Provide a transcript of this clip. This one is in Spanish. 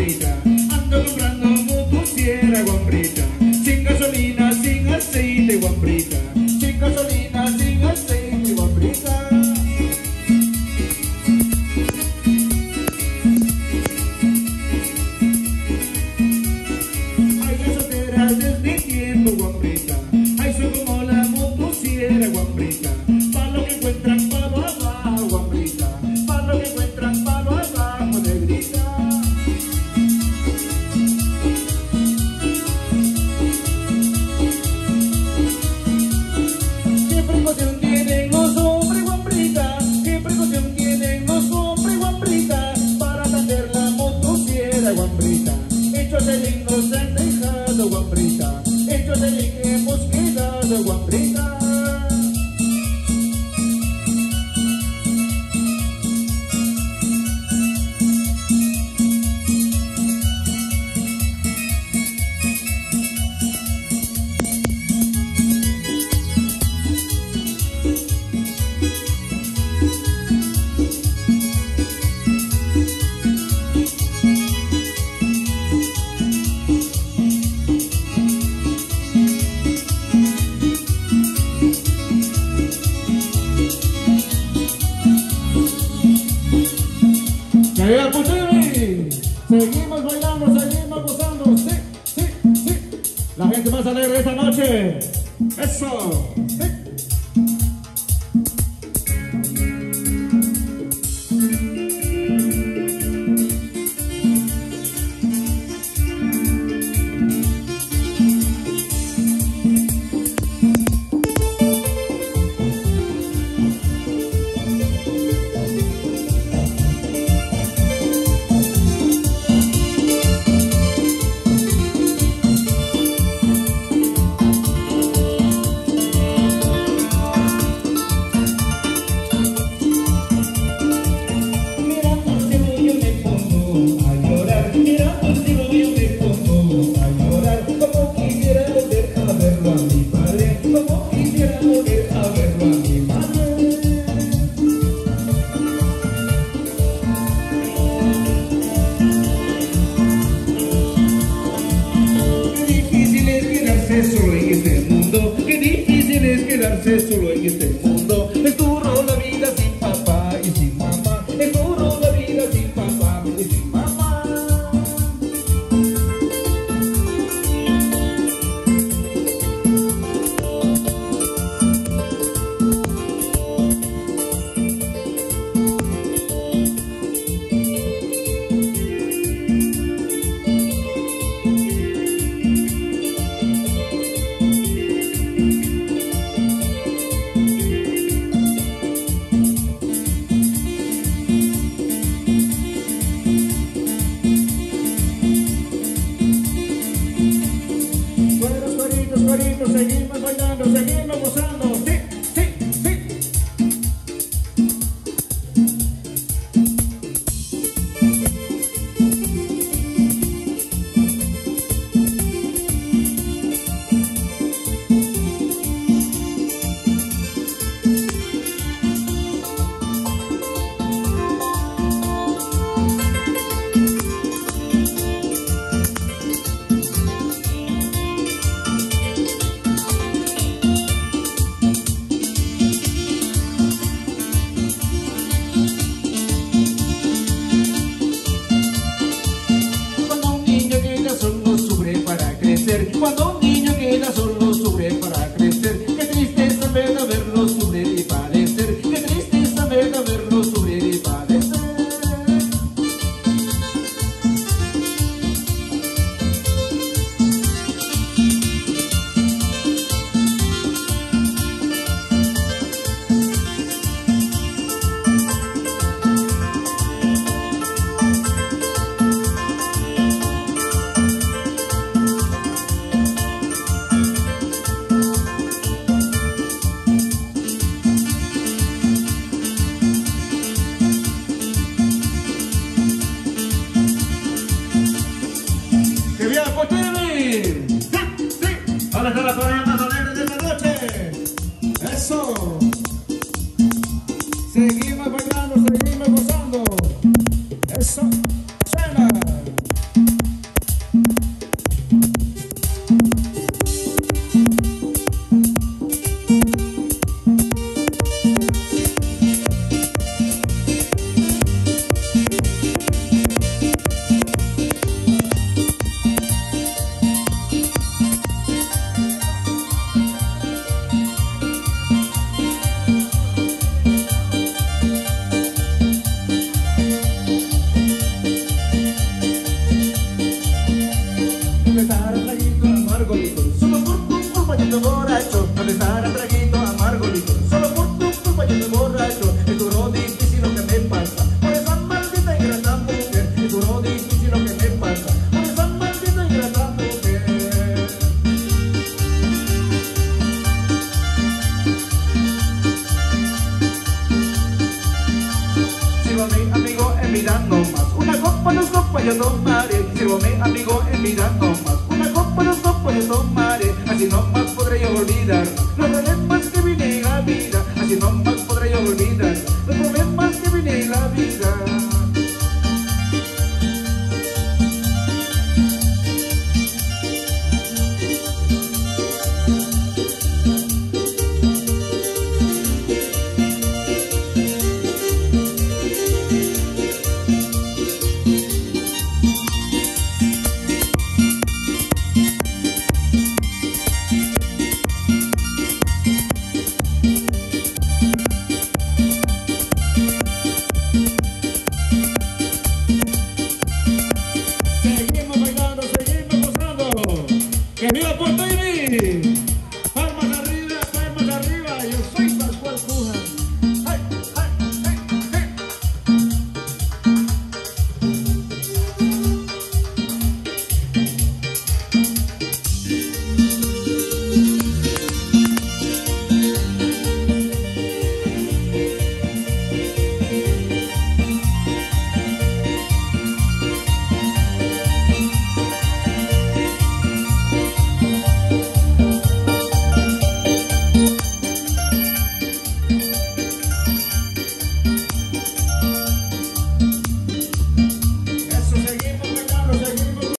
guambrita. Ando comprando motosierra, guambrita. Sin gasolina, sin aceite, guambrita. Sin gasolina, sin aceite, guambrita. Ay, las solteras desmintiendo, guambrita. Ay, soy como la motosierra, guambrita. Pa' lo que encuentran, palo abajo, guambrita. Pa' lo que encuentran, palo abajo, negrita. ¿Qué precaución tienen los hombres, guambrita? ¿Qué precaución tienen los hombres, guambrita? Para atender la motosierra, guambrita. Hechos de link nos han dejado, guambrita. Hechos de link hemos quedado, guambrita. Seguimos bailando, seguimos gozando. Sí, sí, sí. La gente más alegre esta noche. Eso. Sí. Solo en este mundo, qué difícil es quedarse solo en este mundo. Es duro la vida sin papá y sin mamá. Es duro la vida sin papá y sin mamá. Seguimos bailando, seguimos gozando. Sí, sí, sí. Cuando un niño queda solo sufre para crecer. Qué tristeza ver a verlo sufrir y padecer. Qué tristeza ver a verlo sufrir y padecer. yo tomaré, sírvame amigo en vida nomás. Una copa, dos copas yo tomaré, así nomás podré yo olvidar los problemas que vine a vida, así nomás podré yo olvidar